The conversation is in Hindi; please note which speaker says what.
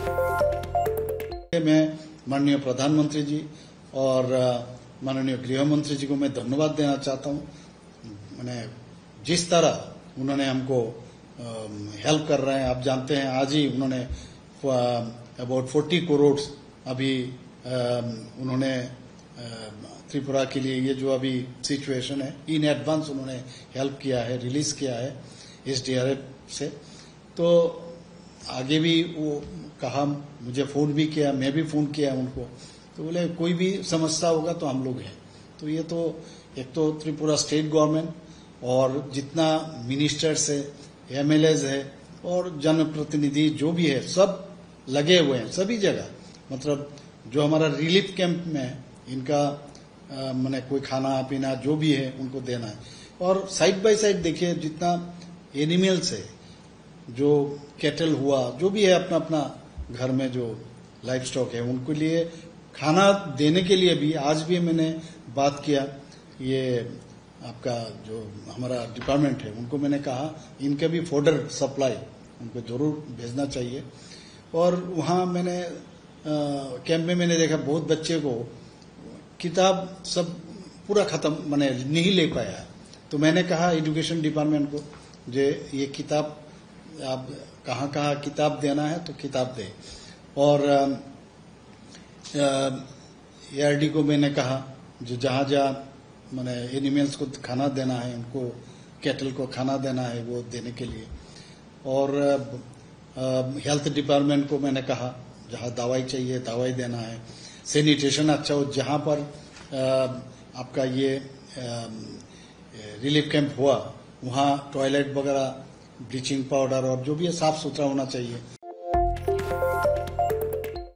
Speaker 1: मैं माननीय प्रधानमंत्री जी और माननीय गृह मंत्री जी को मैं धन्यवाद देना चाहता हूं। मैंने जिस तरह उन्होंने हमको हेल्प कर रहे हैं, आप जानते हैं आज ही उन्होंने अबाउट 40 करोड़ अभी उन्होंने त्रिपुरा के लिए ये जो अभी सिचुएशन है इन एडवांस उन्होंने हेल्प किया है, रिलीज किया है SDRF से। तो आगे भी वो कहा, मुझे फोन भी किया, मैं भी फोन किया उनको, तो बोले कोई भी समस्या होगा तो हम लोग हैं। तो ये तो एक तो त्रिपुरा स्टेट गवर्नमेंट और जितना मिनिस्टर्स है, MLAs है और जनप्रतिनिधि जो भी है सब लगे हुए हैं सभी जगह। मतलब जो हमारा रिलीफ कैंप में इनका मैंने कोई खाना पीना जो भी है उनको देना है। और साइड बाय साइड देखिए जितना एनिमल्स है, जो कैटल हुआ, जो भी है अपना अपना घर में जो लाइफ स्टॉक है उनके लिए खाना देने के लिए भी आज भी मैंने बात किया। ये आपका जो हमारा डिपार्टमेंट है उनको मैंने कहा इनके भी फॉडर सप्लाई उनको जरूर भेजना चाहिए। और वहां मैंने कैंप में मैंने देखा बहुत बच्चे को किताब सब पूरा खत्म मैंने नहीं ले पाया। तो मैंने कहा एजुकेशन डिपार्टमेंट को जे ये किताब आप कहाँ कहाँ किताब देना है तो किताब दे। और ARD को मैंने कहा जो जहाँ जहाँ मैंने एनिमल्स को खाना देना है, उनको कैटल को खाना देना है वो देने के लिए। और हेल्थ डिपार्टमेंट को मैंने कहा जहाँ दवाई चाहिए दवाई देना है, सैनिटेशन अच्छा हो। जहाँ पर आपका ये रिलीफ कैंप हुआ वहाँ टॉयलेट वगैरह, ब्लीचिंग पाउडर और जो भी है साफ सुथरा होना चाहिए।